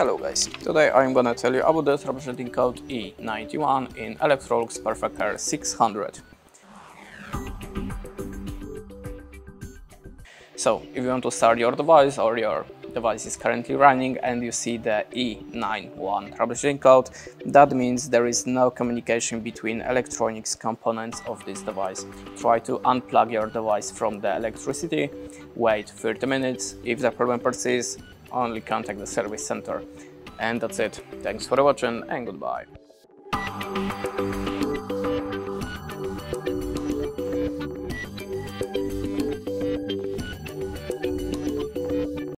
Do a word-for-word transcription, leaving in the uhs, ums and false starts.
Hello guys, today I'm gonna tell you about the troubleshooting code E ninety-one in Electrolux Perfect Care six hundred. So, if you want to start your device or your device is currently running and you see the E ninety-one troubleshooting code, that means there is no communication between electronics components of this device. Try to unplug your device from the electricity, wait thirty minutes. If the problem persists, only contact the service center. And that's it. Thanks for watching and goodbye.